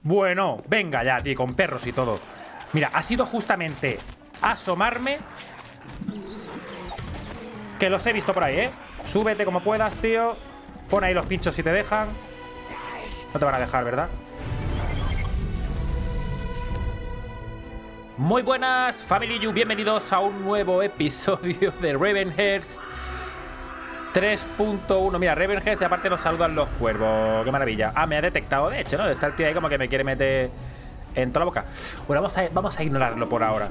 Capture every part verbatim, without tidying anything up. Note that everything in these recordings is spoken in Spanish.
Bueno, venga ya, tío, con perros y todo. Mira, ha sido justamente asomarme, que los he visto por ahí, ¿eh? Súbete como puedas, tío. Pon ahí los pinchos si te dejan. No te van a dejar, ¿verdad? Muy buenas, Family You. Bienvenidos a un nuevo episodio de Ravenhearst tres punto uno. Mira, Ravenhearst y aparte nos saludan los cuervos. Qué maravilla. Ah, me ha detectado, de hecho, ¿no? Está el tío ahí como que me quiere meter en toda la boca. Bueno, vamos a, vamos a ignorarlo por ahora.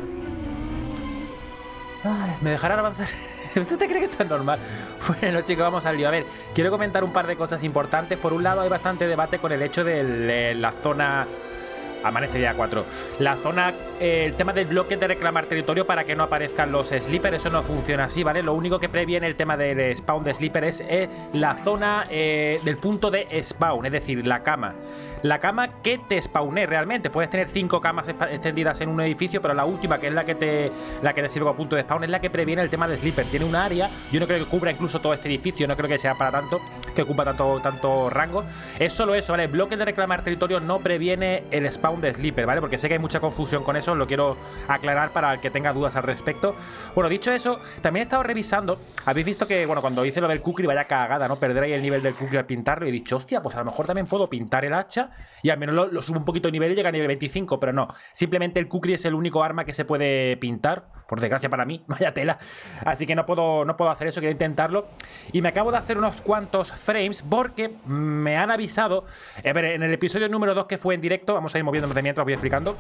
Ay, ¿me dejarán avanzar? ¿Usted te cree que esto es normal? Bueno, chicos, vamos al lío. A ver, quiero comentar un par de cosas importantes. Por un lado, hay bastante debate con el hecho de la zona... Amanece día cuatro. La zona, eh, el tema del bloque de reclamar territorio para que no aparezcan los sleepers, eso no funciona así, ¿vale? Lo único que previene el tema del spawn de sleeper es eh, la zona eh, del punto de spawn, es decir, la cama. La cama que te spawné realmente. Puedes tener cinco camas extendidas en un edificio, pero la última, que es la que te la que te sirve como punto de spawn, es la que previene el tema de sleeper. Tiene un área, yo no creo que cubra incluso todo este edificio, no creo que sea para tanto, que ocupa tanto, tanto rango. Es solo eso, ¿vale? El bloque de reclamar territorio no previene el spawn de sleeper, ¿vale? Porque sé que hay mucha confusión con eso, lo quiero aclarar para el que tenga dudas al respecto. Bueno, dicho eso, también he estado revisando. Habéis visto que, bueno, cuando hice lo del kukri, vaya cagada, ¿no? Perder ahí el nivel del kukri al pintarlo, y he dicho, hostia, pues a lo mejor también puedo pintar el hacha y al menos lo, lo subo un poquito de nivel y llega a nivel veinticinco, pero no. Simplemente el kukri es el único arma que se puede pintar, por desgracia para mí, vaya tela. Así que no puedo, no puedo hacer eso, quiero intentarlo. Y me acabo de hacer unos cuantos frames porque me han avisado. A ver, en el episodio número dos que fue en directo, vamos a ir moviéndonos de mientras voy explicando.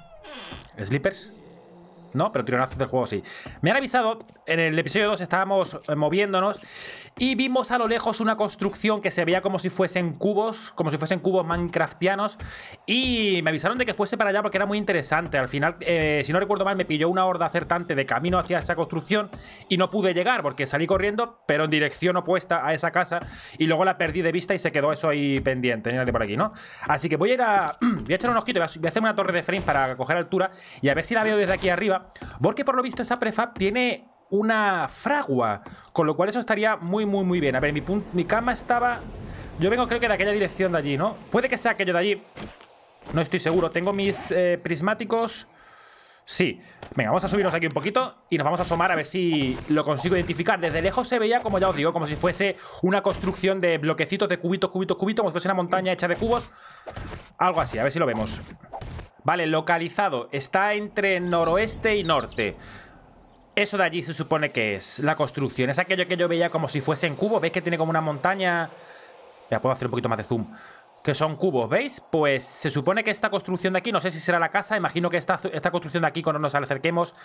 ¿Sleepers? No, pero tironazos del juego sí. Me han avisado, en el episodio dos estábamos moviéndonos y vimos a lo lejos una construcción que se veía como si fuesen cubos, como si fuesen cubos minecraftianos, y me avisaron de que fuese para allá porque era muy interesante. Al final, eh, si no recuerdo mal, me pilló una horda acertante de camino hacia esa construcción y no pude llegar porque salí corriendo, pero en dirección opuesta a esa casa, y luego la perdí de vista y se quedó eso ahí pendiente. Mírate por aquí, ¿no? Así que voy a ir a... voy a echar un ojito, voy a hacer una torre de frame para coger altura y a ver si la veo desde aquí arriba. Porque por lo visto esa prefab tiene una fragua, con lo cual eso estaría muy, muy, muy bien. A ver, mi, mi cama estaba... Yo vengo creo que de aquella dirección de allí, ¿no? Puede que sea aquello de allí. No estoy seguro. Tengo mis eh, prismáticos... Sí. Venga, vamos a subirnos aquí un poquito y nos vamos a asomar a ver si lo consigo identificar. Desde lejos se veía, como ya os digo, como si fuese una construcción de bloquecitos de cubitos, cubitos, cubitos, como si fuese una montaña hecha de cubos. Algo así, a ver si lo vemos. Vale, localizado. Está entre noroeste y norte. Eso de allí se supone que es la construcción. Es aquello que yo veía como si fuese en cubos. ¿Veis que tiene como una montaña? Ya puedo hacer un poquito más de zoom. Que son cubos, ¿veis? Pues se supone que esta construcción de aquí, no sé si será la casa, imagino que esta, esta construcción de aquí, cuando nos acerquemos,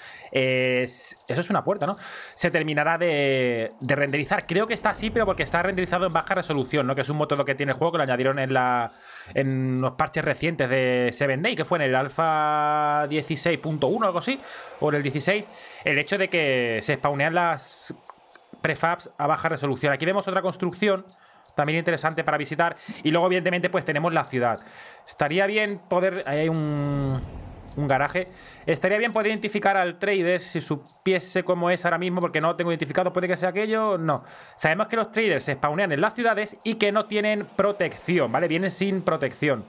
es, eso es una puerta, ¿no? Se terminará de, de renderizar. Creo que está así, pero porque está renderizado en baja resolución, ¿no? Que es un método que tiene el juego, que lo añadieron en, la, en los parches recientes de Seven Day, que fue en el alfa dieciséis punto uno o algo así, o en el dieciséis, el hecho de que se spawnean las prefabs a baja resolución. Aquí vemos otra construcción también interesante para visitar. Y luego, evidentemente, pues tenemos la ciudad. Estaría bien poder... Ahí hay un, un garaje. Estaría bien poder identificar al trader si supiese cómo es ahora mismo, porque no lo tengo identificado. ¿Puede que sea aquello? No. Sabemos que los traders se spawnean en las ciudades y que no tienen protección, ¿vale? Vienen sin protección.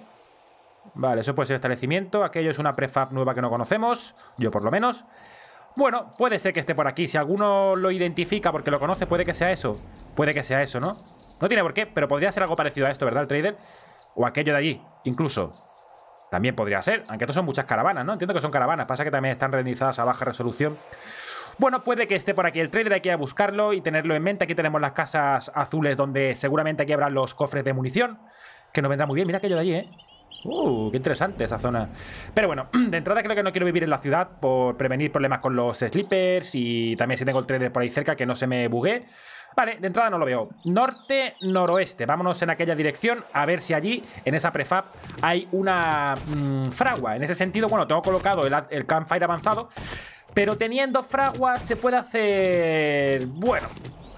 Vale, eso puede ser establecimiento. Aquello es una prefab nueva que no conocemos. Yo, por lo menos. Bueno, puede ser que esté por aquí. Si alguno lo identifica porque lo conoce, puede que sea eso. Puede que sea eso, ¿no? No tiene por qué, pero podría ser algo parecido a esto, ¿verdad, el trader? O aquello de allí, incluso. También podría ser, aunque estos son muchas caravanas, ¿no? Entiendo que son caravanas, pasa que también están renderizadas a baja resolución. Bueno, puede que esté por aquí el trader, hay que ir a buscarlo y tenerlo en mente. Aquí tenemos las casas azules donde seguramente aquí habrá los cofres de munición, que nos vendrá muy bien. Mira aquello de allí, ¿eh? Uh, qué interesante esa zona. Pero bueno, de entrada creo que no quiero vivir en la ciudad por prevenir problemas con los sleepers y también si tengo el trader por ahí cerca que no se me bugue. Vale, de entrada no lo veo. Norte-noroeste. Vámonos en aquella dirección a ver si allí, en esa prefab, hay una mmm, fragua. En ese sentido, bueno, tengo colocado el, el campfire avanzado, pero teniendo fragua se puede hacer... Bueno,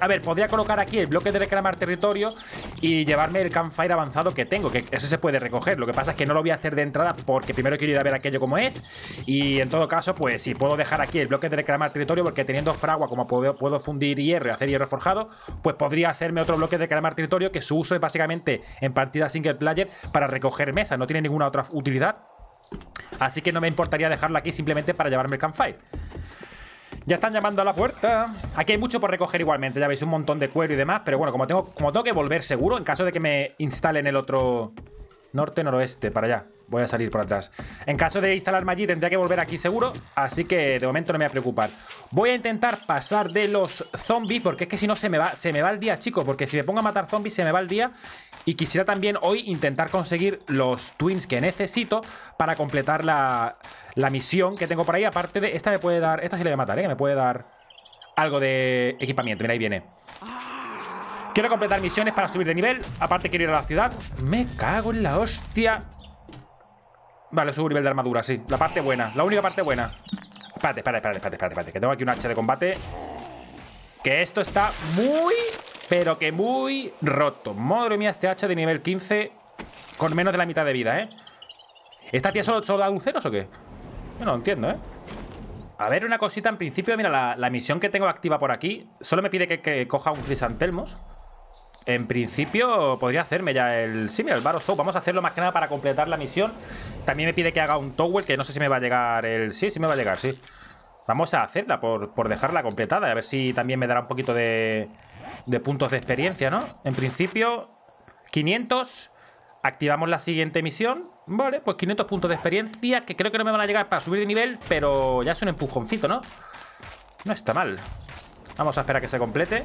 A ver, podría colocar aquí el bloque de reclamar territorio y llevarme el campfire avanzado que tengo, que ese se puede recoger. Lo que pasa es que no lo voy a hacer de entrada porque primero quiero ir a ver aquello como es. Y en todo caso, pues sí, puedo dejar aquí el bloque de reclamar territorio porque teniendo fragua, como puedo, puedo fundir hierro y hacer hierro forjado, pues podría hacerme otro bloque de reclamar territorio que su uso es básicamente en partida single player para recoger mesas. No tiene ninguna otra utilidad. Así que no me importaría dejarlo aquí simplemente para llevarme el campfire. Ya están llamando a la puerta. Aquí hay mucho por recoger igualmente. Ya veis, un montón de cuero y demás. Pero bueno, como tengo, como tengo que volver seguro, en caso de que me instalen el otro norte, noroeste, para allá. Voy a salir por atrás. En caso de instalarme allí, tendría que volver aquí seguro. Así que de momento no me voy a preocupar. Voy a intentar pasar de los zombies, porque es que si no se me va, se me va el día, chicos. Porque si me pongo a matar zombies, se me va el día. Y quisiera también hoy intentar conseguir los twins que necesito para completar la, la misión que tengo por ahí. Aparte de... Esta me puede dar... Esta sí le voy a matar, ¿eh? Que me puede dar algo de equipamiento. Mira, ahí viene. Quiero completar misiones para subir de nivel. Aparte quiero ir a la ciudad. Me cago en la hostia. Vale, subo nivel de armadura, sí. La parte buena. La única parte buena. Espérate, espérate, espérate, espérate, espérate, espérate. Que tengo aquí un hacha de combate. Que esto está muy... Pero que muy roto. Madre mía, este hacha de nivel quince con menos de la mitad de vida, ¿eh? ¿Esta tía solo, solo da dulceros o qué? Yo no lo entiendo, ¿eh? A ver, una cosita. En principio, mira, la, la misión que tengo activa por aquí solo me pide que, que coja un crisantelmos. En principio, podría hacerme ya el... Sí, mira, el Bar of Soap. Vamos a hacerlo más que nada para completar la misión. También me pide que haga un towel, que no sé si me va a llegar el... Sí, sí me va a llegar, sí. Vamos a hacerla por, por dejarla completada. A ver si también me dará un poquito de... de puntos de experiencia, ¿no? En principio, quinientos. Activamos la siguiente misión. Vale, pues quinientos puntos de experiencia, que creo que no me van a llegar para subir de nivel, pero ya es un empujoncito, ¿no? No está mal. Vamos a esperar a que se complete.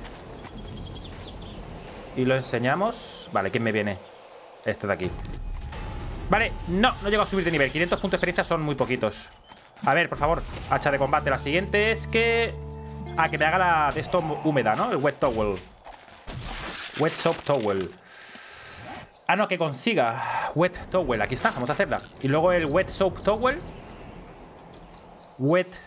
Y lo enseñamos. Vale, ¿quién me viene? Este de aquí. Vale, no, no llego a subir de nivel. quinientos puntos de experiencia son muy poquitos. A ver, por favor, hacha de combate. La siguiente es que... Ah, que me haga la de esto húmeda, ¿no? El wet towel. Wet soap towel. Ah, no, que consiga wet towel. Aquí está, vamos a hacerla. Y luego el wet soap towel. Wet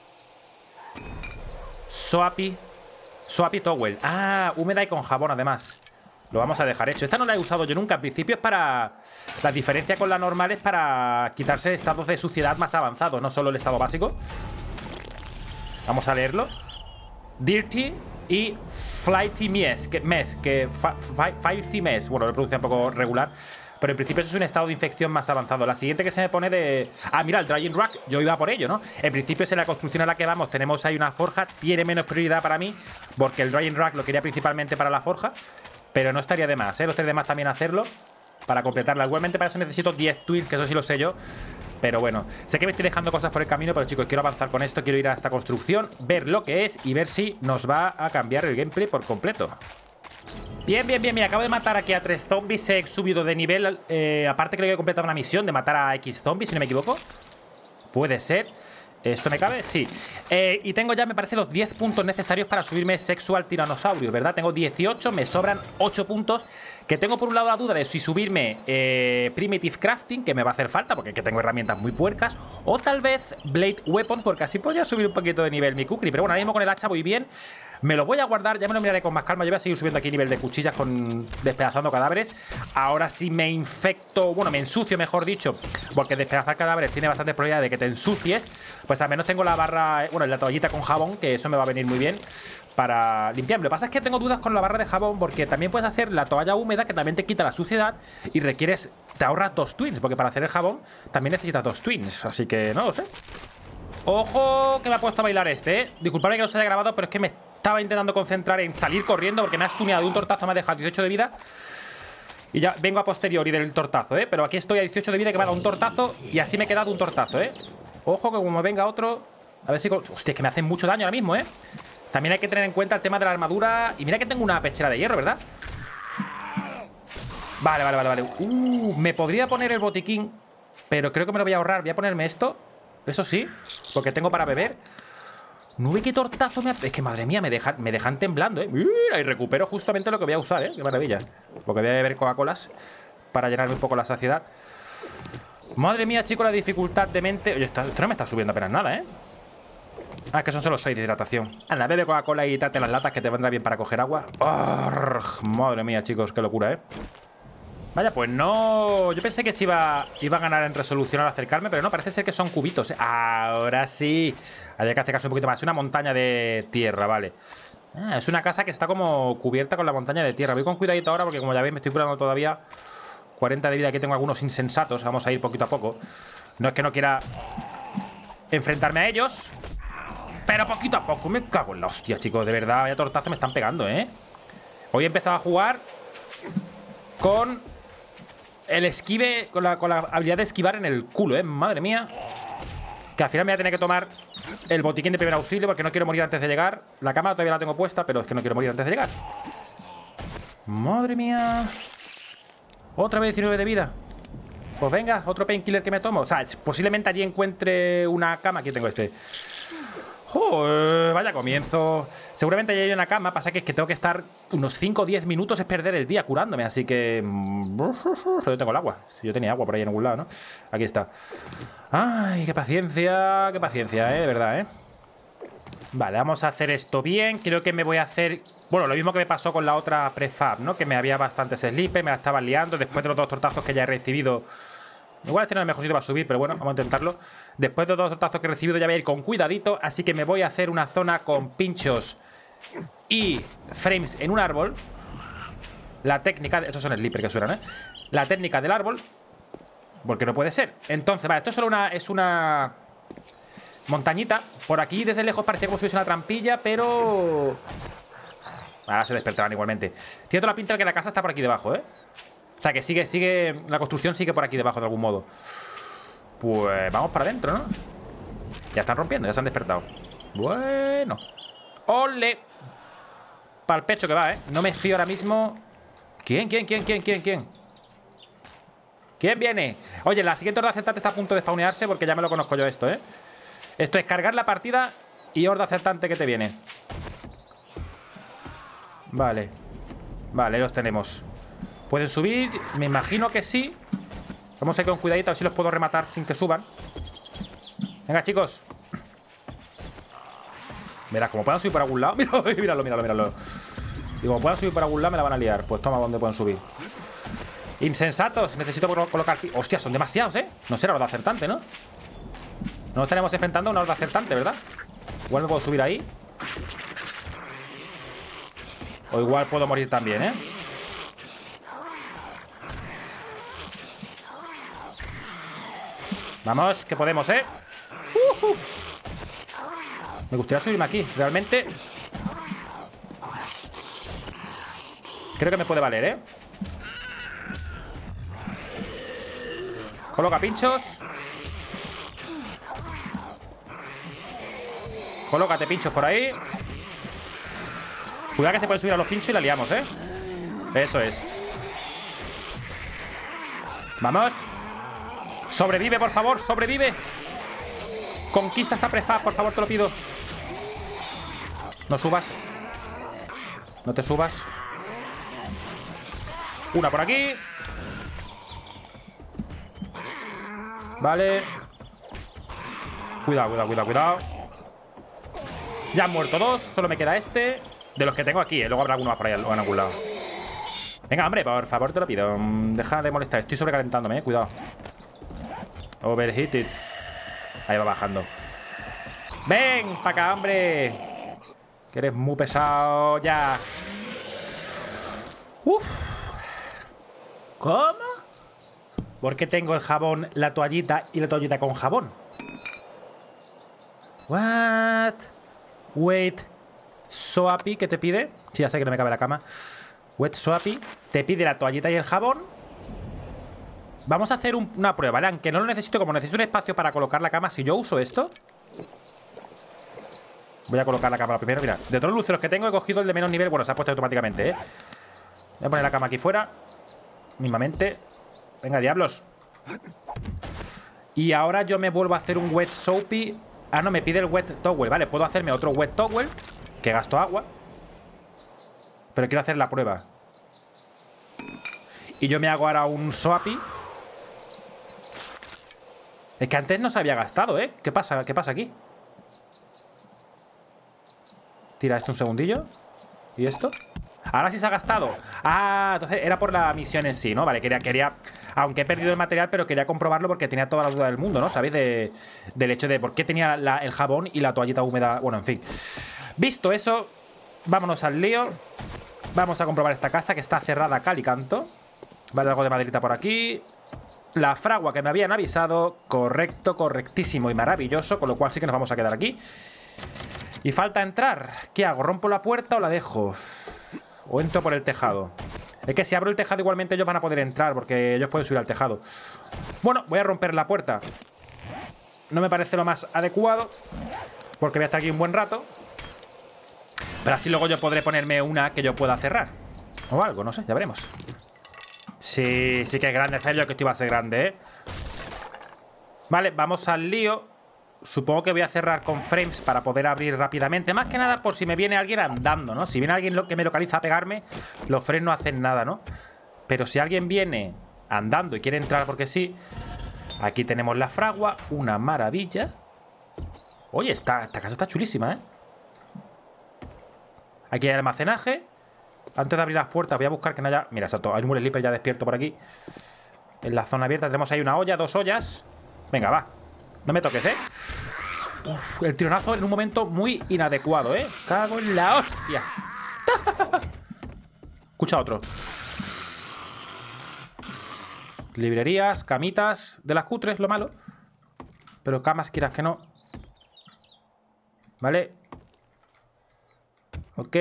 soapy Soapy towel. Ah, húmeda y con jabón además. Lo vamos a dejar hecho. Esta no la he usado yo nunca. Al principio es para... La diferencia con la normal es para quitarse estados de suciedad más avanzados, no solo el estado básico. Vamos a leerlo. Dirty y Flighty Mess, que, mess, que Filthy Mess. Bueno, lo pronuncia un poco regular, pero en principio eso es un estado de infección más avanzado. La siguiente que se me pone de... Ah, mira, el Drying Rack, yo iba por ello, ¿no? En principio es en la construcción a la que vamos. Tenemos ahí una forja, tiene menos prioridad para mí, porque el Drying Rack lo quería principalmente para la forja, pero no estaría de más, ¿eh? Los tres demás también hacerlo para completarla. Igualmente para eso necesito diez twins, que eso sí lo sé yo. Pero bueno, sé que me estoy dejando cosas por el camino, pero chicos, quiero avanzar con esto, quiero ir a esta construcción, ver lo que es y ver si nos va a cambiar el gameplay por completo. Bien, bien, bien, mira, acabo de matar aquí a tres zombies, he subido de nivel, eh, aparte creo que he completado una misión de matar a X zombies, si no me equivoco. Puede ser. ¿Esto me cabe? Sí. Eh, y tengo ya, me parece, los diez puntos necesarios para subirme Sexual Tyrannosaurus, ¿verdad? Tengo dieciocho, me sobran ocho puntos. Que tengo por un lado la duda de si subirme eh, Primitive Crafting, que me va a hacer falta, porque que tengo herramientas muy puercas. O tal vez Blade Weapon, porque así podría subir un poquito de nivel mi Kukri. Pero bueno, ahora mismo con el hacha voy bien. Me lo voy a guardar, ya me lo miraré con más calma. Yo voy a seguir subiendo aquí nivel de cuchillas con despedazando cadáveres. Ahora sí me infecto, bueno, me ensucio, mejor dicho, porque despedazar cadáveres tiene bastante probabilidad de que te ensucies. Pues al menos tengo la barra, bueno, la toallita con jabón, que eso me va a venir muy bien para limpiarme. Lo que pasa es que tengo dudas con la barra de jabón, porque también puedes hacer la toalla húmeda, que también te quita la suciedad y requieres, te ahorras dos twins, porque para hacer el jabón también necesitas dos twins. Así que no lo sé. Ojo, que me ha puesto a bailar este, ¿eh? Disculpadme que no se haya grabado, pero es que me estaba intentando concentrar en salir corriendo, porque me ha stuneado de un tortazo, me ha dejado dieciocho de vida. Y ya vengo a posteriori del tortazo, ¿eh? Pero aquí estoy a dieciocho de vida, que me ha dado un tortazo, y así me he quedado un tortazo, ¿eh? Ojo, que como venga otro... A ver si... Hostia, es que me hacen mucho daño ahora mismo, ¿eh? También hay que tener en cuenta el tema de la armadura. Y mira que tengo una pechera de hierro, ¿verdad? Vale, vale, vale, vale. Uh, me podría poner el botiquín, pero creo que me lo voy a ahorrar. Voy a ponerme esto. Eso sí, porque tengo para beber. No ve qué tortazo me ha... Es que madre mía, me dejan, me dejan temblando, ¿eh? Mira, y recupero justamente lo que voy a usar, ¿eh? Qué maravilla. Porque voy a beber Coca-Colas para llenarme un poco la saciedad. Madre mía, chicos, la dificultad de mente... Oye, esto no me está subiendo apenas nada, ¿eh? Ah, que son solo seis de hidratación. Anda, bebe Coca-Cola y date las latas que te vendrá bien para coger agua. Oh, madre mía, chicos, qué locura, ¿eh? Vaya, pues no... Yo pensé que se iba, iba a ganar en resolución al acercarme, pero no, parece ser que son cubitos, ¿eh? Ahora sí. Había que acercarse un poquito más. Es una montaña de tierra, vale. Ah, es una casa que está como cubierta con la montaña de tierra. Voy con cuidadito ahora porque, como ya veis, me estoy curando todavía cuarenta de vida. Aquí tengo algunos insensatos. Vamos a ir poquito a poco. No es que no quiera enfrentarme a ellos, pero poquito a poco. Me cago en la hostia, chicos. De verdad, vaya tortazo me están pegando, ¿eh? Hoy he empezado a jugar con el esquive, con la, con la habilidad de esquivar en el culo, ¿eh? Madre mía. Que al final me voy a tener que tomar el botiquín de primer auxilio porque no quiero morir antes de llegar. La cámara todavía la tengo puesta, pero es que no quiero morir antes de llegar. Madre mía. Otra vez diecinueve de vida. Pues venga, otro painkiller que me tomo. O sea, posiblemente allí encuentre una cama. Aquí tengo este. Joder, vaya comienzo. Seguramente allí hay una cama. Pasa que es que tengo que estar unos cinco o diez minutos. Es perder el día curándome. Así que... Yo tengo el agua. Si yo tenía agua por ahí en algún lado, ¿no? Aquí está. Ay, qué paciencia. Qué paciencia, ¿eh? De verdad, ¿eh? Vale, vamos a hacer esto bien. Creo que me voy a hacer... Bueno, lo mismo que me pasó con la otra prefab, ¿no? Que me había bastantes slippers, me la estaban liando. Después de los dos tortazos que ya he recibido... Igual este no es el mejor sitio para subir, pero bueno, vamos a intentarlo. Después de los dos tortazos que he recibido ya voy a ir con cuidadito. Así que me voy a hacer una zona con pinchos y frames en un árbol. La técnica... De... Esos son slippers que suenan, ¿eh? La técnica del árbol. Porque no puede ser. Entonces, vale, esto es solo una... Es una... montañita. Por aquí desde lejos parecía como si hubiese una trampilla, pero... Ahora se despertarán igualmente. Tiene toda la pinta de que la casa está por aquí debajo, ¿eh? O sea, que sigue, sigue... La construcción sigue por aquí debajo de algún modo. Pues vamos para adentro, ¿no? Ya están rompiendo, ya se han despertado. Bueno. ¡Ole! Para el pecho que va, ¿eh? No me fío ahora mismo. ¿Quién, quién, quién, quién, quién, quién? ¿Quién viene? Oye, la siguiente horda acertante está a punto de spawnearse porque ya me lo conozco yo esto, ¿eh? Esto es cargar la partida y horda acertante que te viene. Vale. Vale, los tenemos. ¿Pueden subir? Me imagino que sí. Vamos a ir con cuidadito, a ver si los puedo rematar sin que suban. Venga, chicos. Verás, como puedan subir por algún lado. Míralo, míralo, míralo, míralo. Y como puedan subir por algún lado me la van a liar. Pues toma, ¿dónde pueden subir? Insensatos, necesito colocar... Hostia, son demasiados, ¿eh? No será horda acertante, ¿no? No nos estaremos enfrentando a una horda acertante, ¿verdad? Igual me puedo subir ahí. O igual puedo morir también, ¿eh? Vamos, que podemos, ¿eh? Uh -huh. Me gustaría subirme aquí, realmente. Creo que me puede valer, ¿eh? Coloca pinchos. Colócate pinchos por ahí. Cuidado que se pueden subir a los pinchos y la liamos, ¿eh? Eso es. Vamos. Sobrevive, por favor, sobrevive. Conquista esta prefab, por favor, te lo pido. No subas. No te subas. Una por aquí. Vale. Cuidado, cuidado, cuidado, cuidado. Ya han muerto dos. Solo me queda este. De los que tengo aquí, ¿eh? Luego habrá alguno más por ahí en algún lado. Venga, hombre, por favor, te lo pido. Deja de molestar. Estoy sobrecalentándome, ¿eh? Cuidado. Overheated. Ahí va bajando. ¡Ven! ¡Para acá, hombre! Que eres muy pesado ya. Uf. ¿Cómo? ¿Por qué tengo el jabón, la toallita y la toallita con jabón? What? Wait. Soapy, ¿qué te pide? Sí, ya sé que no me cabe la cama. Wet Soapy. Te pide la toallita y el jabón. Vamos a hacer un, una prueba, ¿vale? Aunque no lo necesito, como necesito un espacio para colocar la cama. Si yo uso esto, voy a colocar la cama primero. Mira, de todos los luceros que tengo he cogido el de menos nivel. Bueno, se ha puesto automáticamente, ¿eh? Voy a poner la cama aquí fuera mismamente. Venga, diablos. Y ahora yo me vuelvo a hacer un Wet Soapy. Ah, no, me pide el Wet Towel. Vale, puedo hacerme otro Wet Towel, que gasto agua, pero quiero hacer la prueba. Y yo me hago ahora un Soapy. Es que antes no se había gastado, ¿eh? ¿Qué pasa? ¿Qué pasa aquí? Tira esto un segundillo. ¿Y esto? Ahora sí se ha gastado. Ah, entonces era por la misión en sí, ¿no? Vale, quería, quería... Aunque he perdido el material, pero quería comprobarlo porque tenía toda la duda del mundo, ¿no? ¿Sabéis? De, del hecho de por qué tenía la, el jabón y la toallita húmeda. Bueno, en fin. Visto eso, vámonos al lío. Vamos a comprobar esta casa que está cerrada a cal y canto. Vale, algo de maderita por aquí. La fragua que me habían avisado. Correcto, correctísimo y maravilloso. Con lo cual sí que nos vamos a quedar aquí. Y falta entrar. ¿Qué hago? ¿Rompo la puerta o la dejo? O entro por el tejado. Es que si abro el tejado igualmente ellos van a poder entrar, porque ellos pueden subir al tejado. Bueno, voy a romper la puerta. No me parece lo más adecuado, porque voy a estar aquí un buen rato. Pero así luego yo podré ponerme una que yo pueda cerrar. O algo, no sé, ya veremos. Sí, sí que es grande. Sabía yo que esto iba a ser grande, ¿eh? Vale, vamos al lío. Supongo que voy a cerrar con frames para poder abrir rápidamente. Más que nada por si me viene alguien andando, ¿no? Si viene alguien que me localiza a pegarme, los frames no hacen nada, ¿no? Pero si alguien viene andando y quiere entrar porque sí. Aquí tenemos la fragua. Una maravilla. Oye, esta, esta casa está chulísima, ¿eh? Aquí hay almacenaje. Antes de abrir las puertas voy a buscar que no haya... Mira, exacto, hay un sleeper ya despierto por aquí. En la zona abierta tenemos ahí una olla, dos ollas. Venga, va. No me toques, ¿eh? Uf, el tironazo en un momento muy inadecuado, ¿eh? Cago en la hostia. Escucha otro. Librerías, camitas. De las cutres, lo malo. Pero camas, quieras que no. Vale. Ok.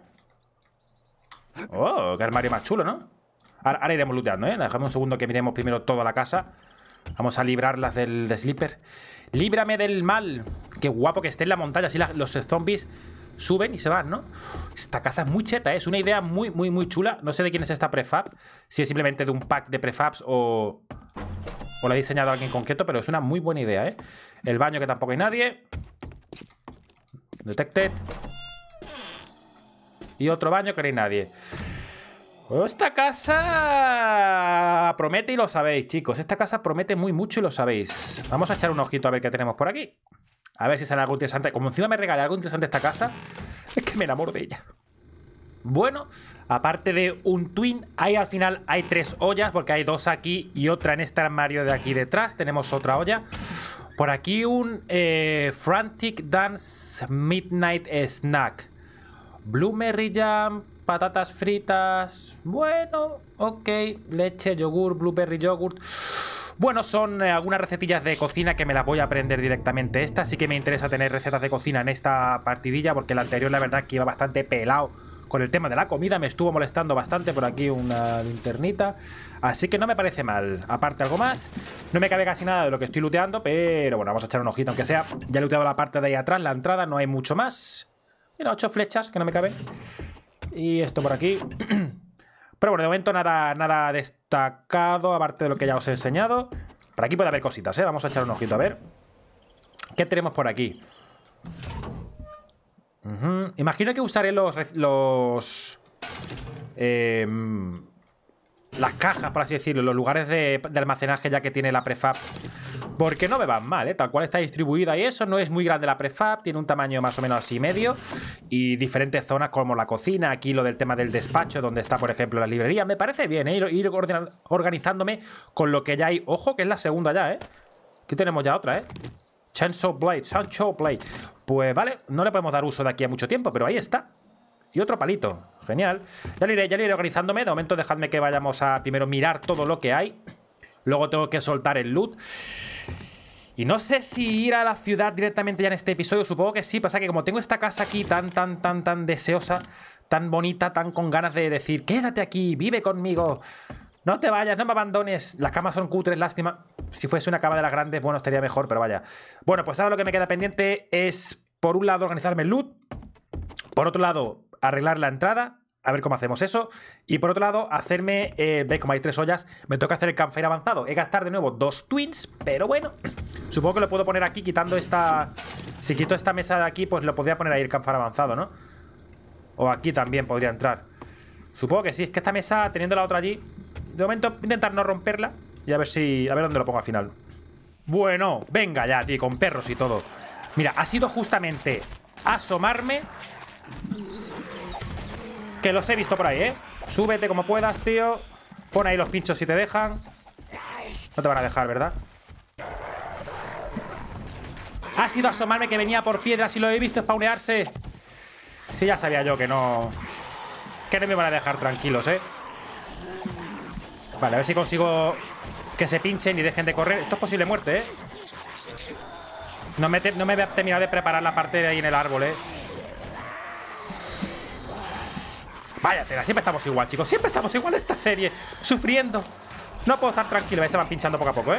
Oh, qué armario más chulo, ¿no? Ahora, ahora iremos looteando, ¿eh? Déjame un segundo que miremos primero toda la casa. Vamos a librarlas del de sleeper. ¡Líbrame del mal! Qué guapo que esté en la montaña. Así la, los zombies suben y se van, ¿no? Esta casa es muy cheta, ¿eh? Es una idea muy, muy, muy chula. No sé de quién es esta prefab. Si es simplemente de un pack de prefabs o... O la ha diseñado alguien concreto, pero es una muy buena idea, ¿eh? El baño que tampoco hay nadie. Detected. Y otro baño que no hay nadie. Esta casa promete y lo sabéis, chicos. Esta casa promete muy mucho y lo sabéis. Vamos a echar un ojito a ver qué tenemos por aquí. A ver si sale algo interesante. Como encima me regala algo interesante esta casa, es que me enamoro de ella. Bueno, aparte de un twin, hay al final hay tres ollas, porque hay dos aquí y otra en este armario de aquí detrás. Tenemos otra olla. Por aquí un eh, Frantic Dance Midnight Snack. Blueberry Jam, patatas fritas. Bueno, ok. Leche, yogur, blueberry yogurt. Bueno, son eh, algunas recetillas de cocina que me las voy a aprender directamente. Esta sí que me interesa tener recetas de cocina en esta partidilla, porque la anterior la verdad que iba bastante pelado con el tema de la comida. Me estuvo molestando bastante. Por aquí una linternita. Así que no me parece mal. Aparte algo más. No me cabe casi nada de lo que estoy looteando, pero bueno, vamos a echar un ojito aunque sea. Ya he looteado la parte de ahí atrás, la entrada, no hay mucho más. Mira, ocho flechas que no me caben. Y esto por aquí. Pero bueno, de momento nada, nada destacado, aparte de lo que ya os he enseñado. Por aquí puede haber cositas, ¿eh? Vamos a echar un ojito a ver. ¿Qué tenemos por aquí? Uh-huh. Imagino que usaré los... los eh, las cajas, por así decirlo. Los lugares de, de almacenaje ya que tiene la prefab. Porque no me van mal, ¿eh? Tal cual está distribuida y eso. No es muy grande la prefab. Tiene un tamaño más o menos así medio. Y diferentes zonas como la cocina. Aquí lo del tema del despacho, donde está, por ejemplo, la librería. Me parece bien, ¿eh? Ir, ir organizándome con lo que ya hay. Ojo, que es la segunda ya, ¿eh? Aquí tenemos ya otra, ¿eh? Chainsaw Blade, Chainsaw Blade. Pues vale, no le podemos dar uso de aquí a mucho tiempo, pero ahí está. Y otro palito. Genial. Ya lo iré, ya lo iré organizándome. De momento dejadme que vayamos a primero mirar todo lo que hay. Luego tengo que soltar el loot. Y no sé si ir a la ciudad directamente ya en este episodio. Supongo que sí. Pasa que como tengo esta casa aquí tan, tan, tan, tan deseosa, tan bonita, tan con ganas de decir, quédate aquí, vive conmigo, no te vayas, no me abandones. Las camas son cutres, lástima. Si fuese una cama de las grandes, bueno, estaría mejor, pero vaya. Bueno, pues ahora lo que me queda pendiente es, por un lado, organizarme el loot. Por otro lado, arreglar la entrada. A ver cómo hacemos eso. Y por otro lado, hacerme... Eh, ¿Veis cómo hay tres ollas? Me toca hacer el campfire avanzado. He gastar de nuevo dos twins, pero bueno. Supongo que lo puedo poner aquí quitando esta... Si quito esta mesa de aquí, pues lo podría poner ahí el campfire avanzado, ¿no? O aquí también podría entrar. Supongo que sí. Es que esta mesa, teniendo la otra allí... De momento, voy a intentar no romperla. Y a ver si... A ver dónde lo pongo al final. Bueno, venga ya, tío, con perros y todo. Mira, ha sido justamente asomarme... Que los he visto por ahí, ¿eh? Súbete como puedas, tío. Pon ahí los pinchos si te dejan. No te van a dejar, ¿verdad? Ha sido asomarme que venía por piedras y lo he visto spawnearse. Sí, ya sabía yo que no... Que no me van a dejar tranquilos, ¿eh? Vale, a ver si consigo que se pinchen y dejen de correr. Esto es posible muerte, ¿eh? No me, te... no me he terminado de preparar la parte de ahí en el árbol, ¿eh? Vaya tela, siempre estamos igual, chicos. Siempre estamos igual en esta serie. Sufriendo. No puedo estar tranquilo. Ahí se van pinchando poco a poco, ¿eh?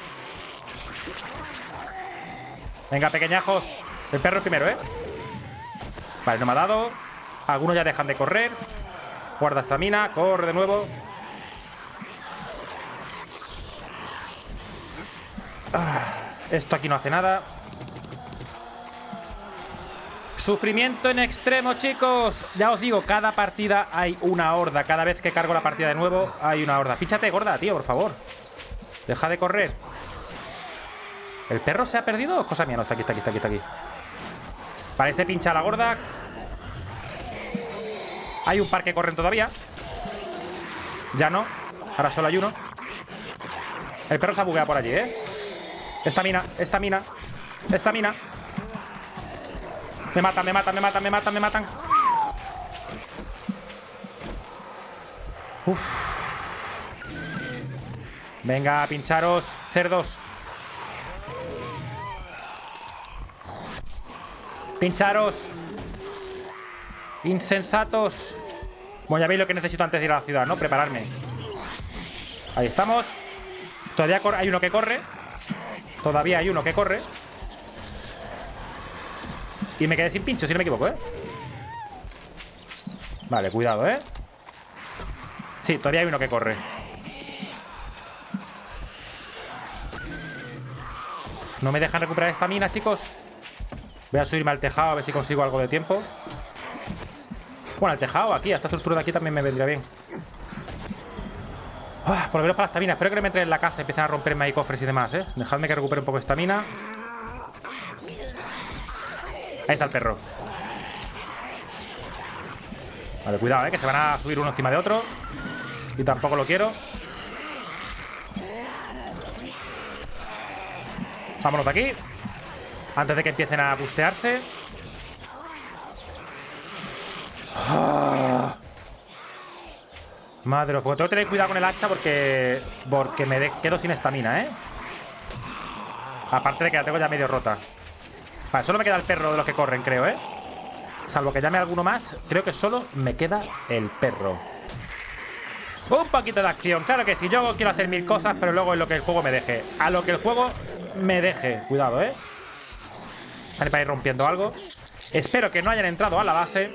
Venga, pequeñajos. El perro primero, ¿eh? Vale, no me ha dado. Algunos ya dejan de correr. Guarda estamina. Corre de nuevo. Ah, esto aquí no hace nada. Sufrimiento en extremo, chicos. Ya os digo, cada partida hay una horda. Cada vez que cargo la partida de nuevo hay una horda. Píchate, gorda, tío, por favor. Deja de correr. ¿El perro se ha perdido? Cosa mía, no, está aquí, está aquí, está aquí, está aquí. Vale, se pincha la gorda. Hay un par que corren todavía. Ya no. Ahora solo hay uno. El perro se ha bugueado por allí, ¿eh? Esta mina, esta mina, esta mina. Me matan, me matan, me matan, me matan, me matan. Uf. Venga, pincharos, cerdos. Pincharos. Insensatos. Bueno, ya veis lo que necesito antes de ir a la ciudad, ¿no? Prepararme. Ahí estamos. Todavía hay uno que corre. Todavía hay uno que corre. Y me quedé sin pincho, si no me equivoco, ¿eh? Vale, cuidado, ¿eh? Sí, todavía hay uno que corre. No me dejan recuperar esta mina, chicos. Voy a subirme al tejado a ver si consigo algo de tiempo. Bueno, al tejado, aquí, a esta estructura de aquí también me vendría bien. Ah, por lo menos para esta mina. Espero que no me entren en la casa y empiecen a romperme ahí cofres y demás, ¿eh? Dejadme que recupere un poco esta mina. Ahí está el perro. Vale, cuidado, ¿eh? Que se van a subir uno encima de otro. Y tampoco lo quiero. Vámonos de aquí. Antes de que empiecen a bustearse. Ah. Madre, porque tengo que tener cuidado con el hacha porque porque me de, quedo sin estamina, ¿eh? Aparte de que la tengo ya medio rota. Vale, solo me queda el perro de los que corren, creo, ¿eh? Salvo que llame alguno más, creo que solo me queda el perro. Un poquito de acción, claro que sí. Yo quiero hacer mil cosas, pero luego es lo que el juego me deje. A lo que el juego me deje. Cuidado, ¿eh? Están para ir rompiendo algo. Espero que no hayan entrado a la base.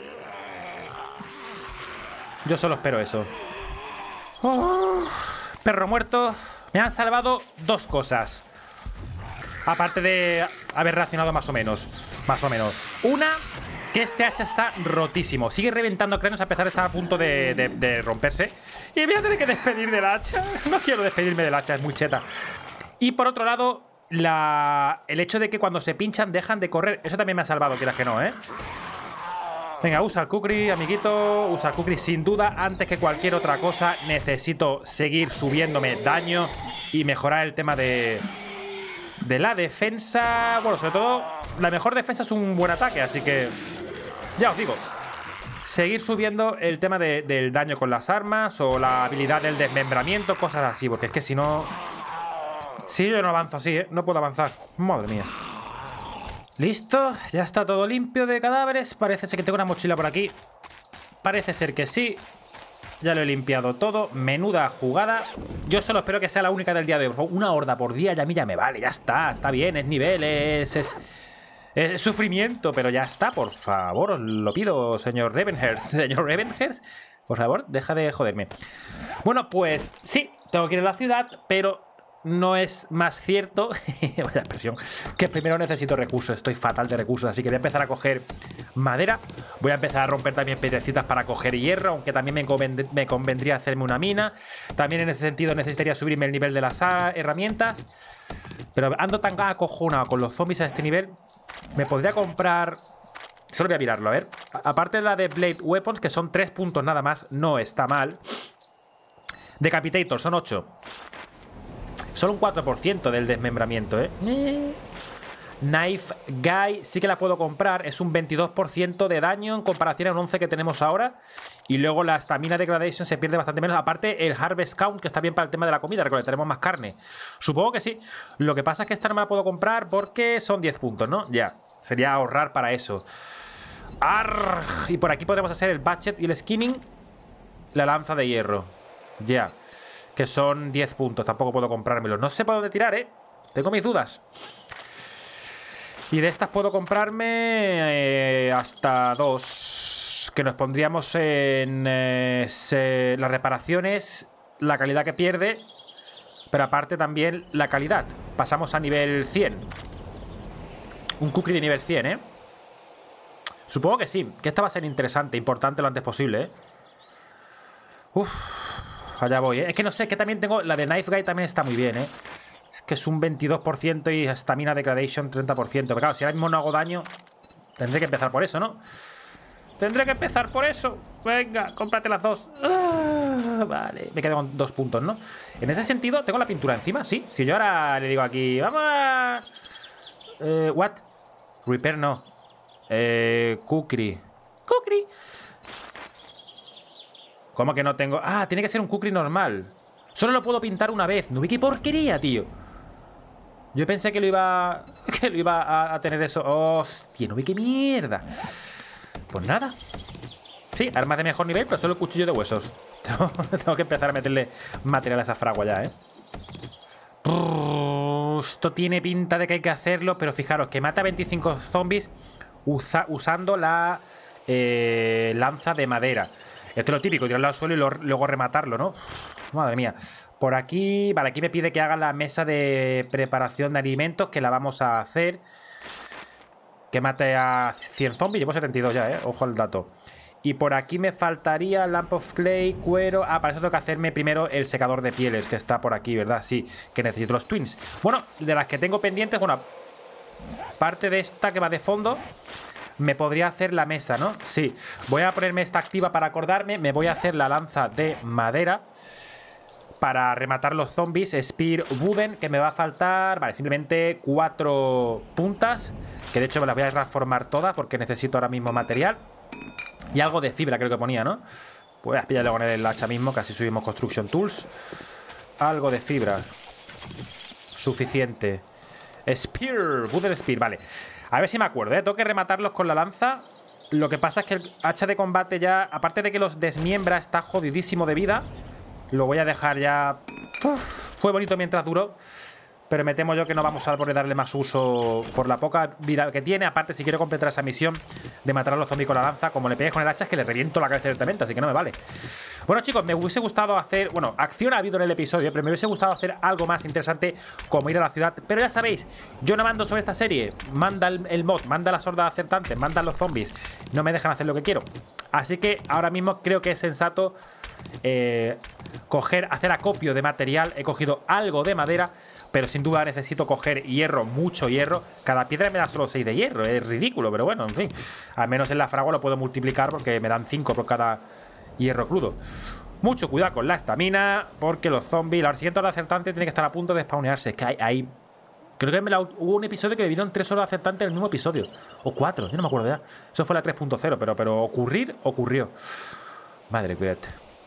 Yo solo espero eso. Oh, perro muerto. Me han salvado dos cosas. Aparte de haber reaccionado más o menos. Más o menos. Una, que este hacha está rotísimo. Sigue reventando cráneos a pesar de estar a punto de, de, de romperse. Y voy a tener que despedir del hacha. No quiero despedirme del hacha, es muy cheta. Y por otro lado, la... el hecho de que cuando se pinchan dejan de correr. Eso también me ha salvado, quieras que no, ¿eh? Venga, usa el kukri, amiguito. Usa el kukri sin duda. Antes que cualquier otra cosa, necesito seguir subiéndome daño y mejorar el tema de... de la defensa. Bueno, sobre todo, la mejor defensa es un buen ataque, así que ya os digo, seguir subiendo el tema de, del daño con las armas o la habilidad del desmembramiento, cosas así, porque es que si no... Si yo no avanzo así, ¿eh? No puedo avanzar. Madre mía. Listo, ya está todo limpio de cadáveres. Parece ser que tengo una mochila por aquí. Parece ser que sí. Ya lo he limpiado todo. Menuda jugada. Yo solo espero que sea la única del día de hoy. Una horda por día ya a mí ya me vale. Ya está, está bien, es nivel, es, es, es sufrimiento. Pero ya está, por favor. Os lo pido, señor Ravenhearst. Señor Ravenhearst, por favor, deja de joderme. Bueno, pues sí, tengo que ir a la ciudad, pero... no es más cierto, vaya expresión, que primero necesito recursos. Estoy fatal de recursos, así que voy a empezar a coger madera. Voy a empezar a romper también piedrecitas para coger hierro, aunque también me, convend me convendría hacerme una mina. También en ese sentido necesitaría subirme el nivel de las herramientas. Pero ando tan acojonado con los zombies a este nivel. Me podría comprar Solo voy a mirarlo, a ver. A aparte de la de Blade Weapons, que son tres puntos nada más, no está mal. Decapitator, son ocho. Solo un cuatro por ciento del desmembramiento, ¿eh? eh. Knife Guy sí que la puedo comprar. Es un veintidós por ciento de daño en comparación a un once que tenemos ahora. Y luego la Stamina Degradation se pierde bastante menos. Aparte el Harvest Count, que está bien para el tema de la comida. Recolectaremos más carne. Supongo que sí. Lo que pasa es que esta no me la puedo comprar porque son diez puntos, ¿no? Ya. Sería ahorrar para eso. Arr. Y por aquí podremos hacer el Batchet y el Skinning. La lanza de hierro. Ya. Que son diez puntos. Tampoco puedo comprármelo. No sé por dónde tirar, ¿eh? Tengo mis dudas. Y de estas puedo comprarme eh, hasta dos. Que nos pondríamos en eh, se, las reparaciones, la calidad que pierde, pero aparte también la calidad. Pasamos a nivel cien. Un cookie de nivel cien, ¿eh? Supongo que sí, que esta va a ser interesante, importante lo antes posible, ¿eh? Uf, allá voy, ¿eh? Es que no sé, que también tengo... La de Knife Guy también está muy bien, ¿eh? Es que es un veintidós por ciento y Stamina Degradation treinta por ciento. Pero claro, si ahora mismo no hago daño, tendré que empezar por eso, ¿no? Tendré que empezar por eso. Venga, cómprate las dos. Ah, vale, me quedo con dos puntos, ¿no? En ese sentido, ¿tengo la pintura encima? Sí. Si yo ahora le digo aquí, vamos a... Eh, what? Repair no. Eh, Kukri. Kukri. ¿Cómo que no tengo? Ah, tiene que ser un Kukri normal. Solo lo puedo pintar una vez. No vi qué porquería, tío. Yo pensé que lo iba... Que lo iba a, a tener eso. Hostia, no vi qué mierda. Pues nada. Sí, armas de mejor nivel, pero solo el cuchillo de huesos. Tengo, tengo que empezar a meterle material a esa fragua ya, ¿eh? Brrr, esto tiene pinta de que hay que hacerlo, pero fijaros, que mata veinticinco zombies usa, usando la eh, lanza de madera. Esto es lo típico, tirarlo al suelo y lo, luego rematarlo, ¿no? Madre mía. Por aquí... Vale, aquí me pide que haga la mesa de preparación de alimentos, que la vamos a hacer. Que mate a cien zombies. Llevo setenta y dos ya, ¿eh? Ojo al dato. Y por aquí me faltaría Lamp of Clay, cuero... Ah, para eso tengo que hacerme primero el secador de pieles, que está por aquí, ¿verdad? Sí, que necesito los twins. Bueno, de las que tengo pendientes, bueno... Parte de esta que va de fondo... Me podría hacer la mesa, ¿no? Sí. Voy a ponerme esta activa para acordarme. Me voy a hacer la lanza de madera para rematar los zombies. Spear Wooden, que me va a faltar... Vale, simplemente cuatro puntas. Que de hecho me las voy a transformar todas porque necesito ahora mismo material. Y algo de fibra creo que ponía, ¿no? Pues pillarle con el hacha mismo, que así subimos Construction Tools. Algo de fibra. Suficiente. Spear, Wooden Spear, vale. A ver si me acuerdo, ¿eh? Tengo que rematarlos con la lanza. Lo que pasa es que el hacha de combate ya, aparte de que los desmiembra, está jodidísimo de vida. Lo voy a dejar ya... Uf, fue bonito mientras duró, pero me temo yo que no vamos a poder darle más uso por la poca vida que tiene. Aparte, si quiero completar esa misión de matar a los zombies con la lanza, como le pegues con el hacha, es que le reviento la cabeza directamente, así que no me vale. Bueno, chicos, me hubiese gustado hacer... Bueno, acción ha habido en el episodio, pero me hubiese gustado hacer algo más interesante, como ir a la ciudad. Pero ya sabéis, yo no mando sobre esta serie. Manda el, el mod, manda las hordas acertantes, manda los zombies. No me dejan hacer lo que quiero. Así que ahora mismo creo que es sensato eh, coger, hacer acopio de material. He cogido algo de madera, pero sin duda necesito coger hierro, mucho hierro. Cada piedra me da solo seis de hierro, es ridículo, pero bueno, en fin. Al menos en la fragua lo puedo multiplicar porque me dan cinco por cada hierro crudo. Mucho cuidado con la estamina, porque los zombies, la siguiente hora acertante tiene que estar a punto de spawnearse. Es que hay... hay creo que me la, hubo un episodio que me vieron tres horas acertantes en el mismo episodio. O cuatro, yo no me acuerdo ya. Eso fue la tres punto cero, pero, pero ocurrir, ocurrió. Madre, cuídate.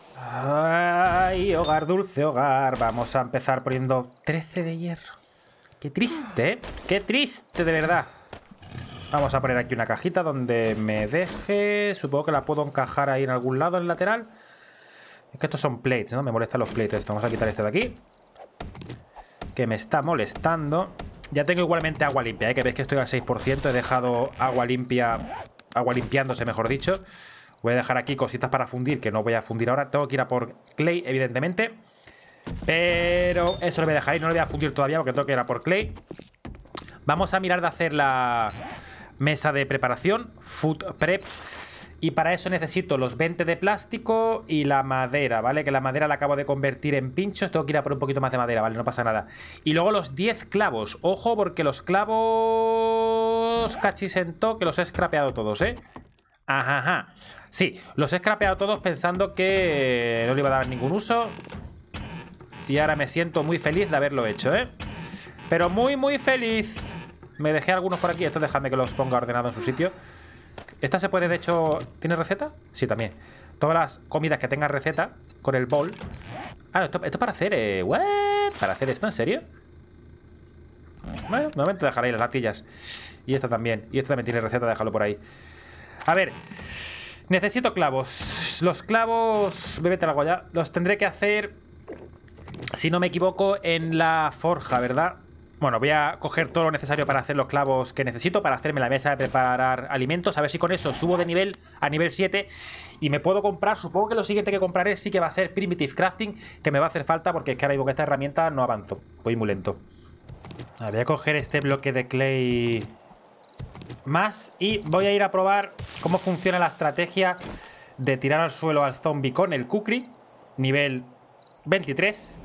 Ay, hogar, dulce hogar. Vamos a empezar poniendo trece de hierro. Qué triste, ¿eh? Qué triste, de verdad. Vamos a poner aquí una cajita donde me deje. Supongo que la puedo encajar ahí en algún lado, en el lateral. Es que estos son plates, ¿no? Me molestan los plates. Vamos a quitar este de aquí, que me está molestando. Ya tengo igualmente agua limpia, ¿eh? Que veis que estoy al seis por ciento. He dejado agua limpia. Agua limpiándose, mejor dicho. Voy a dejar aquí cositas para fundir, que no voy a fundir ahora. Tengo que ir a por clay, evidentemente. Pero eso lo voy a dejar ahí. No lo voy a fundir todavía porque tengo que ir a por clay. Vamos a mirar de hacer la mesa de preparación. Food prep. Y para eso necesito los veinte de plástico y la madera, ¿vale? Que la madera la acabo de convertir en pinchos. Tengo que ir a por un poquito más de madera, ¿vale? No pasa nada. Y luego los diez clavos. Ojo, porque los clavos... Cachisento, que los he scrapeado todos, ¿eh? Ajá, ajá. Sí, los he scrapeado todos pensando que no le iba a dar ningún uso. Y ahora me siento muy feliz de haberlo hecho, ¿eh? Pero muy, muy feliz. Me dejé algunos por aquí. Esto dejadme que los ponga ordenados en su sitio. Esta se puede, de hecho... ¿Tiene receta? Sí, también. Todas las comidas que tengan receta con el bowl. Ah, esto, esto es para hacer... Eh, ¿What? ¿Para hacer esto? ¿En serio? Bueno, de momento dejaré ahí las latillas. Y esta también. Y esta también tiene receta, déjalo por ahí. A ver... Necesito clavos. Los clavos... Bébete algo ya. Los tendré que hacer... Si no me equivoco, en la forja, ¿verdad? Bueno, voy a coger todo lo necesario para hacer los clavos que necesito para hacerme la mesa de preparar alimentos. A ver si con eso subo de nivel a nivel siete y me puedo comprar. Supongo que lo siguiente que compraré sí que va a ser Primitive Crafting, que me va a hacer falta porque es que ahora mismo con esta herramienta no avanzo. Voy muy lento. A ver, voy a coger este bloque de clay más y voy a ir a probar cómo funciona la estrategia de tirar al suelo al zombie con el kukri, nivel veintitrés.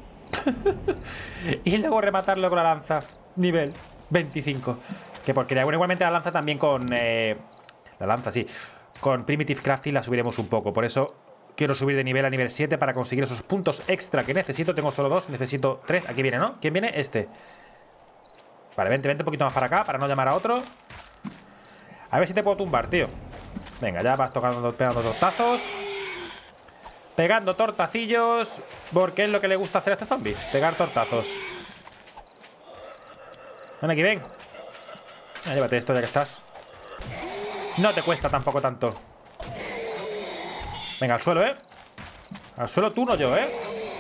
Y luego rematarlo con la lanza nivel veinticinco. Que porquería. Bueno, igualmente la lanza también con eh, la lanza, sí. Con Primitive Crafting la subiremos un poco. Por eso quiero subir de nivel a nivel siete para conseguir esos puntos extra que necesito. Tengo solo dos, necesito tres. Aquí viene, ¿no? ¿Quién viene? Este. Vale, vente, vente un poquito más para acá para no llamar a otro. A ver si te puedo tumbar, tío. Venga, ya vas tocando, pegando dos tazos. Pegando tortacillos. Porque es lo que le gusta hacer a este zombie. Pegar tortazos. Ven aquí, ven. Ah, llévate esto ya que estás. No te cuesta tampoco tanto. Venga, al suelo, ¿eh? Al suelo tú, no yo, ¿eh?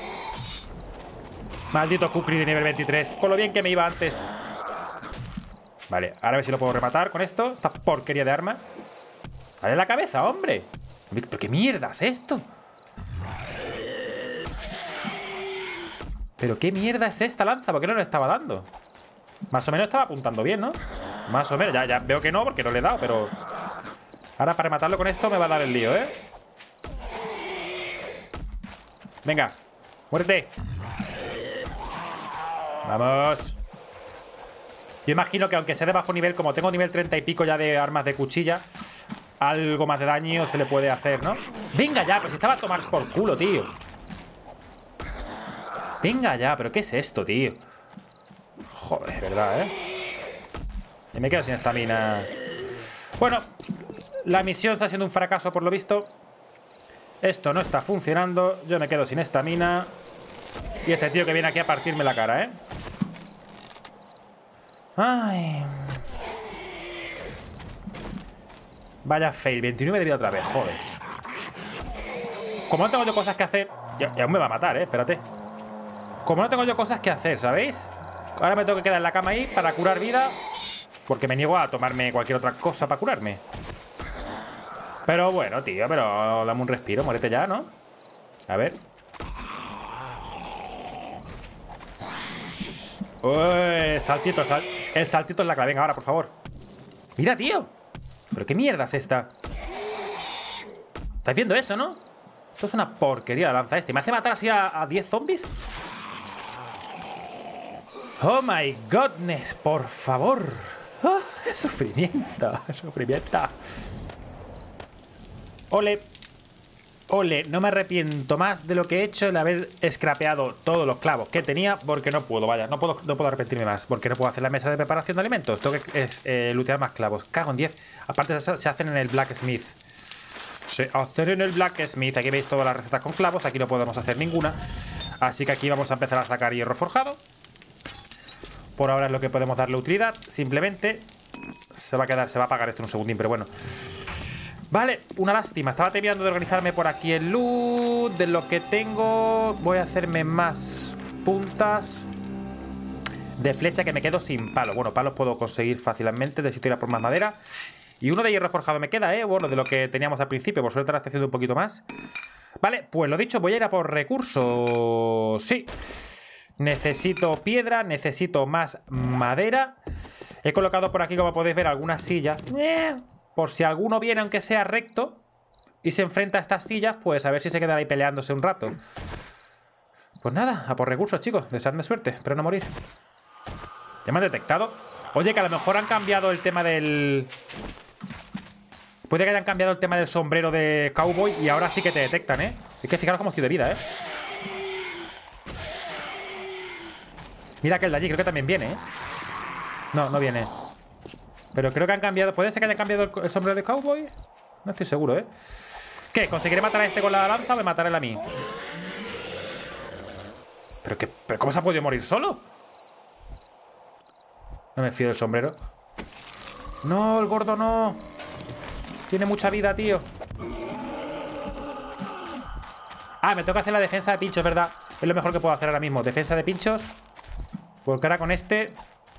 Maldito kukri de nivel veintitrés. Con lo bien que me iba antes. Vale, ahora a ver si lo puedo rematar con esto. Esta porquería de arma. Dale la cabeza, hombre. ¿Pero qué mierda es esto? ¿Pero qué mierda es esta lanza? ¿Por qué no le estaba dando? Más o menos estaba apuntando bien, ¿no? Más o menos, ya, ya veo que no, porque no le he dado, pero... Ahora para rematarlo con esto me va a dar el lío, ¿eh? Venga, muérete. Vamos. Yo imagino que aunque sea de bajo nivel, como tengo nivel treinta y pico ya de armas de cuchilla, algo más de daño se le puede hacer, ¿no? Venga ya, pues si estaba a tomar por culo, tío. Venga ya, pero ¿qué es esto, tío? Joder, es verdad, ¿eh? Y me quedo sin estamina. Bueno, la misión está siendo un fracaso por lo visto. Esto no está funcionando. Yo me quedo sin estamina. Y este tío que viene aquí a partirme la cara, ¿eh? Ay. Vaya fail, veintinueve de vida otra vez, joder. Como no tengo yo cosas que hacer... Ya, ya aún me va a matar, ¿eh? Espérate. Como no tengo yo cosas que hacer, ¿sabéis? Ahora me tengo que quedar en la cama ahí para curar vida. Porque me niego a tomarme cualquier otra cosa para curarme. Pero bueno, tío, pero dame un respiro, muérete ya, ¿no? A ver. Uy, saltito, sal... El saltito es la clave. Venga, ahora, por favor. Mira, tío. ¿Pero qué mierda es esta? ¿Estáis viendo eso, no? Esto es una porquería la lanza este. ¿Me hace matar así a diez zombies? Oh my godness, por favor. Oh, sufrimiento, sufrimiento. Ole. Ole, no me arrepiento más de lo que he hecho de haber scrapeado todos los clavos que tenía, porque no puedo, vaya, no puedo, no puedo arrepentirme más, porque no puedo hacer la mesa de preparación de alimentos. Tengo que es, eh, lootear más clavos. Cago en diez. Aparte se, se hacen en el Blacksmith. Se hacen en el Blacksmith. Aquí veis todas las recetas con clavos. Aquí no podemos hacer ninguna. Así que aquí vamos a empezar a sacar hierro forjado. Por ahora es lo que podemos darle utilidad. Simplemente se va a quedar, se va a apagar esto en un segundín, pero bueno. Vale, una lástima. Estaba terminando de organizarme por aquí el loot. De lo que tengo, voy a hacerme más puntas de flecha, que me quedo sin palos. Bueno, palos puedo conseguir fácilmente. Necesito ir a por más madera. Y uno de hierro forjado me queda, ¿eh? Bueno, de lo que teníamos al principio. Por suerte ahora estoy haciendo un poquito más. Vale, pues lo dicho, voy a ir a por recursos. Sí. Necesito piedra, necesito más madera. He colocado por aquí, como podéis ver, algunas sillas. Eh, por si alguno viene, aunque sea recto. y se enfrenta a estas sillas, pues a ver si se quedan ahí peleándose un rato. Pues nada, a por recursos, chicos. Deseadme suerte, espero no morir. ¿Ya me han detectado? Oye, que a lo mejor han cambiado el tema del... Puede que hayan cambiado el tema del sombrero de cowboy y ahora sí que te detectan, ¿eh? Hay que fijaros cómo estoy de vida, ¿eh? Mira que el de allí, creo que también viene, ¿eh? No, no viene. Pero creo que han cambiado... ¿Puede ser que hayan cambiado el, el sombrero de cowboy? No estoy seguro, ¿eh? ¿Qué? ¿Conseguiré matar a este con la lanza o me matará él a mí? ¿Pero qué? ¿Pero cómo se ha podido morir solo? No me fío del sombrero. No, el gordo no. Tiene mucha vida, tío. Ah, me toca hacer la defensa de pinchos, ¿verdad? Es lo mejor que puedo hacer ahora mismo. Defensa de pinchos. Porque ahora con este...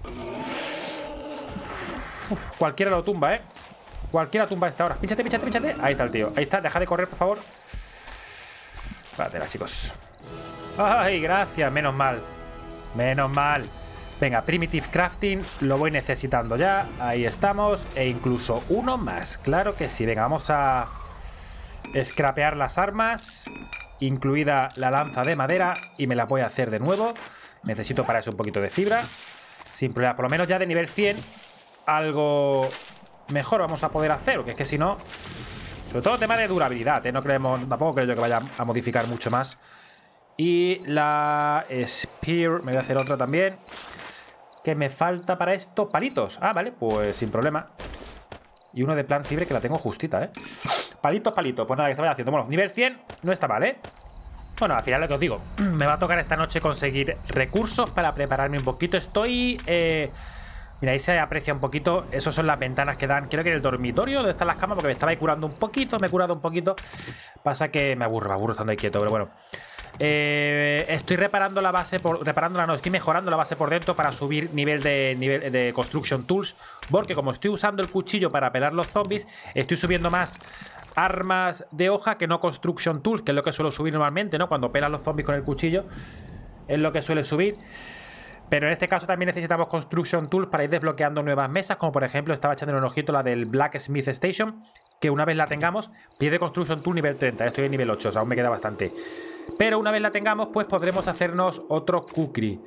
Uf, cualquiera lo tumba, ¿eh? Cualquiera tumba a esta hora. Pínchate, pínchate, pínchate. Ahí está el tío. Ahí está. Deja de correr, por favor. Espérate, chicos. Ay, gracias. Menos mal. Menos mal. Venga, Primitive Crafting. Lo voy necesitando ya. Ahí estamos. E incluso uno más. Claro que sí. Venga, vamos a scrapear las armas, incluida la lanza de madera. Y me la voy a hacer de nuevo. Necesito para eso un poquito de fibra. Sin problema. Por lo menos ya de nivel cien algo mejor vamos a poder hacer. Porque es que si no... Sobre todo tema de durabilidad, ¿eh? No creemos... Tampoco creo yo que vaya a modificar mucho más. Y la Spear... Me voy a hacer otra también. ¿Qué me falta para esto? Palitos. Ah, vale. Pues sin problema. Y uno de plant fibre que la tengo justita, ¿eh? Palitos, palitos. Pues nada, que se vaya haciendo. Bueno, nivel cien no está mal, ¿eh? Bueno, al final lo que os digo. Me va a tocar esta noche conseguir recursos para prepararme un poquito. Estoy... Eh... Mira, ahí se aprecia un poquito. Esas son las ventanas que dan. Creo que en el dormitorio, donde están las camas, porque me estaba ahí curando un poquito. Me he curado un poquito. Pasa que me aburro, me aburro estando ahí quieto, pero bueno. Eh, estoy reparando la base por... Reparándola, no, estoy mejorando la base por dentro para subir nivel de, nivel de Construction Tools. Porque como estoy usando el cuchillo para pelar los zombies, estoy subiendo más armas de hoja que no Construction Tools, que es lo que suelo subir normalmente, ¿no? Cuando pelas los zombies con el cuchillo. Es lo que suele subir. Pero en este caso también necesitamos Construction Tools para ir desbloqueando nuevas mesas, como por ejemplo estaba echando un ojito la del Blacksmith Station, que una vez la tengamos, pide Construction Tool nivel treinta, estoy en nivel ocho, o sea, aún me queda bastante. Pero una vez la tengamos, pues podremos hacernos otro kukri.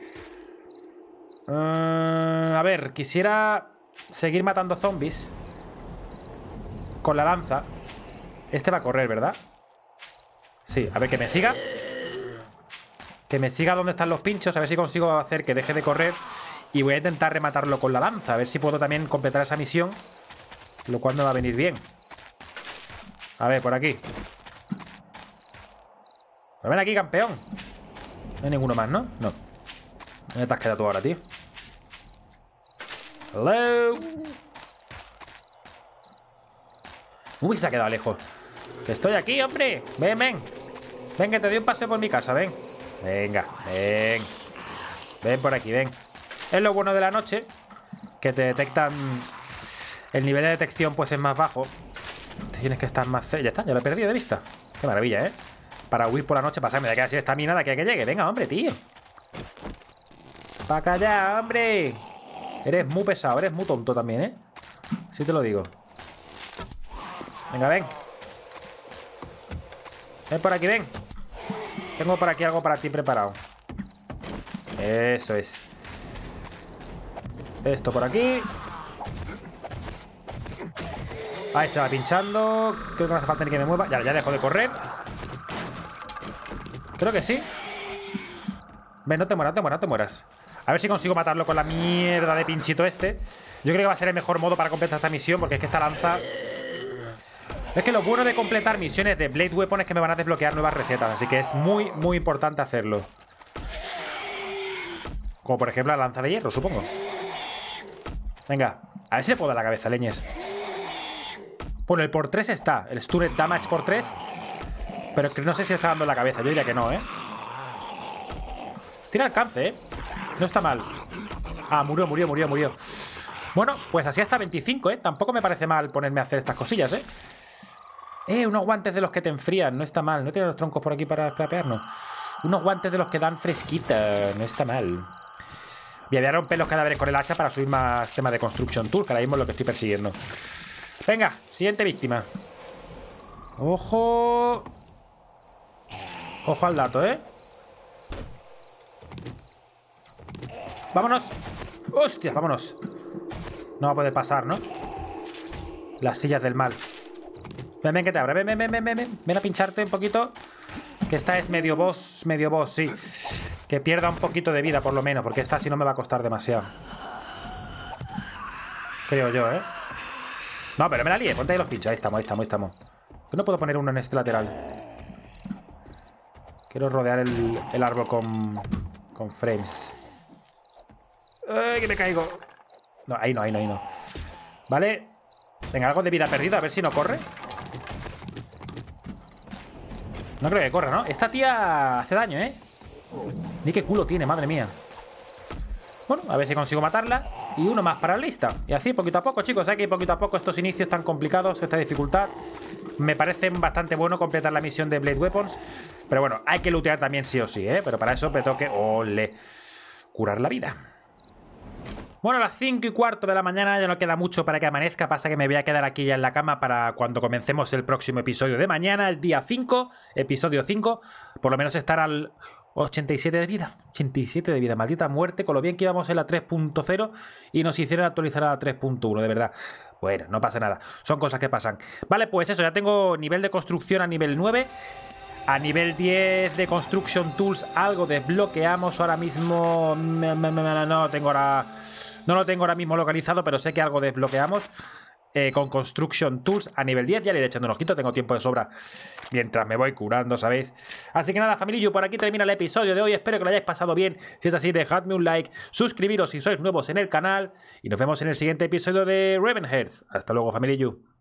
Uh, a ver, quisiera seguir matando zombies con la lanza. Este va a correr, ¿verdad? Sí, a ver, que me siga. Que me siga donde están los pinchos. A ver si consigo hacer que deje de correr. Y voy a intentar rematarlo con la lanza. A ver si puedo también completar esa misión. Lo cual me va a venir bien. A ver, por aquí. Pues ven aquí, campeón. No hay ninguno más, ¿no? No. ¿Dónde te has quedado tú ahora, tío? Hello. Uy, se ha quedado lejos. Que estoy aquí, hombre. Ven, ven. Ven, que te doy un paseo por mi casa, ven. Venga, ven. Ven por aquí, ven. Es lo bueno de la noche, que te detectan. El nivel de detección pues es más bajo. Tienes que estar más cerca. Ya está, ya lo he perdido de vista. Qué maravilla, ¿eh? Para huir por la noche, pasarme de aquí así esta mina de aquí a que llegue. Venga, hombre, tío. Pa' acá ya, hombre. Eres muy pesado, eres muy tonto también, ¿eh? Sí te lo digo. Venga, ven. Ven por aquí, ven. Tengo por aquí algo para ti preparado. Eso es. Esto por aquí. Ahí se va pinchando. Creo que no hace falta ni que me mueva. Ya, ya dejo de correr. Creo que sí. Ven, no te mueras, no te mueras, no te mueras. A ver si consigo matarlo con la mierda de pinchito este. Yo creo que va a ser el mejor modo para completar esta misión, porque es que esta lanza... Es que lo bueno de completar misiones de Blade Weapon es que me van a desbloquear nuevas recetas. Así que es muy, muy importante hacerlo. Como por ejemplo la lanza de hierro, supongo. Venga, a ver si le puedo dar la cabeza, leñes. Bueno, el por tres está. El Stunned Damage por tres. Pero es que no sé si está dando la cabeza. Yo diría que no, ¿eh? Tiene alcance, ¿eh? No está mal. Ah, murió, murió, murió, murió. Bueno, pues así hasta veinticinco, ¿eh? Tampoco me parece mal ponerme a hacer estas cosillas, ¿eh? Eh, unos guantes de los que te enfrían. No está mal. No tiene los troncos por aquí para scrapearnos. Unos guantes de los que dan fresquita. No está mal. Voy a romper los cadáveres con el hacha para subir más temas de Construction Tool, que ahora mismo es lo que estoy persiguiendo. Venga, siguiente víctima. Ojo. Ojo al dato, ¿eh? ¡Vámonos! ¡Hostia! ¡Vámonos! No va a poder pasar, ¿no? Las sillas del mal. Ven, ven, que te abra. Ven, ven, ven, ven, ven. Ven a pincharte un poquito. Que esta es medio boss, medio boss, sí. Que pierda un poquito de vida, por lo menos. Porque esta sí no me va a costar demasiado. Creo yo, ¿eh? No, pero me la lié. Ponte ahí los pinchos. Ahí estamos, ahí estamos, ahí estamos. ¿Por qué no puedo poner uno en este lateral? Quiero rodear el, el árbol con, con frames. ¡Ay, que me caigo! No, ahí no, ahí no, ahí no. Vale. Venga, algo de vida perdida. A ver si no corre. No creo que corra, ¿no? Esta tía hace daño, ¿eh? Ni qué culo tiene, madre mía. Bueno, a ver si consigo matarla. Y uno más para la lista. Y así, poquito a poco, chicos. Hay que ir poquito a poco estos inicios tan complicados, esta dificultad. Me parece bastante bueno completar la misión de Blade Weapons. Pero bueno, hay que lootear también sí o sí, ¿eh? Pero para eso me tengo que... ¡Ole! Curar la vida. Bueno, a las cinco y cuarto de la mañana ya no queda mucho para que amanezca. Pasa que me voy a quedar aquí ya en la cama para cuando comencemos el próximo episodio de mañana, el día cinco, episodio cinco. Por lo menos estar al ochenta y siete de vida. ochenta y siete de vida, maldita muerte. Con lo bien que íbamos en la tres punto cero y nos hicieron actualizar a la tres punto uno, de verdad. Bueno, no pasa nada. Son cosas que pasan. Vale, pues eso, ya tengo nivel de construcción a nivel nueve. A nivel diez de Construction Tools algo desbloqueamos ahora mismo. No tengo ahora... No lo tengo ahora mismo localizado, pero sé que algo desbloqueamos eh, con Construction Tools a nivel diez. Ya le iré echando un ojito, tengo tiempo de sobra mientras me voy curando, ¿sabéis? Así que nada, familia, por aquí termina el episodio de hoy. Espero que lo hayáis pasado bien. Si es así, dejadme un like, suscribiros si sois nuevos en el canal y nos vemos en el siguiente episodio de Ravenhearts. Hasta luego, familia.